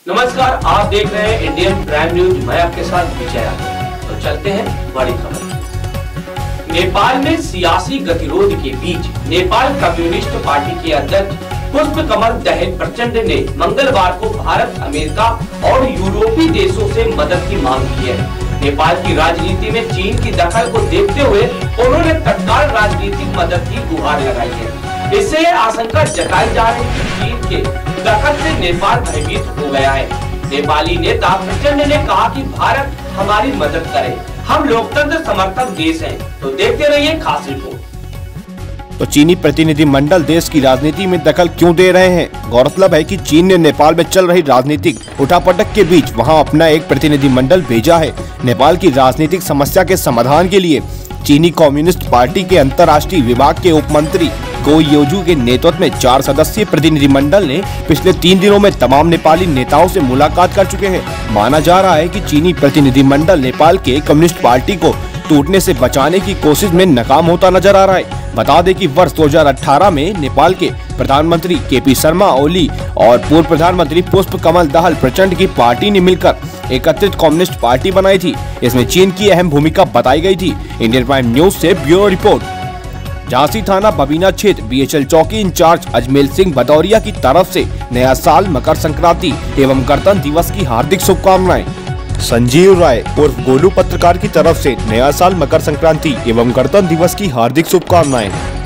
नमस्कार, आप देख रहे हैं इंडियन प्राइम न्यूज। मैं आपके साथ विजय। तो चलते हैं बड़ी खबर। नेपाल में सियासी गतिरोध के बीच नेपाल कम्युनिस्ट पार्टी के अध्यक्ष पुष्प कमल दहल प्रचंड ने मंगलवार को भारत, अमेरिका और यूरोपीय देशों से मदद की मांग की है। नेपाल की राजनीति में चीन की दखल को देखते हुए उन्होंने तत्काल राजनीतिक मदद की गुहार लगाई है। इससे आशंका जताई जा रही है कि चीन के दखल से नेपाल भयभीत हो गया है। नेपाली नेता प्रचंड ने कहा कि भारत हमारी मदद करे, हम लोकतंत्र समर्थक देश हैं। तो देखते रहिए खास रिपोर्ट। तो चीनी प्रतिनिधिमंडल देश की राजनीति में दखल क्यों दे रहे हैं? गौरतलब है कि चीन ने नेपाल में चल रही राजनीतिक उठापटक के बीच वहां अपना एक प्रतिनिधिमंडल भेजा है। नेपाल की राजनीतिक समस्या के समाधान के लिए चीनी कम्युनिस्ट पार्टी के अंतर्राष्ट्रीय विभाग के उप मंत्री गो योजू के नेतृत्व में 4 सदस्यीय प्रतिनिधिमंडल ने पिछले 3 दिनों में तमाम नेपाली नेताओं से मुलाकात कर चुके हैं। माना जा रहा है कि चीनी प्रतिनिधिमंडल नेपाल के कम्युनिस्ट पार्टी को टूटने से बचाने की कोशिश में नाकाम होता नजर आ रहा है। बता दें कि वर्ष 2018 में नेपाल के प्रधानमंत्री केपी शर्मा ओली और पूर्व प्रधानमंत्री पुष्प कमल दहल प्रचंड की पार्टी ने मिलकर एकत्रित कम्युनिस्ट पार्टी बनाई थी। इसमें चीन की अहम भूमिका बताई गई थी। इंडियन प्राइम न्यूज से ब्यूरो रिपोर्ट। झांसी थाना बबीना क्षेत्र बीएचएल चौकी इंचार्ज अजमेर सिंह भदौरिया की तरफ से नया साल, मकर संक्रांति एवं गणतंत्र दिवस की हार्दिक शुभकामनाएं। संजीव राय उर्फ गोलू पत्रकार की तरफ से नया साल, मकर संक्रांति एवं गणतंत्र दिवस की हार्दिक शुभकामनाएं।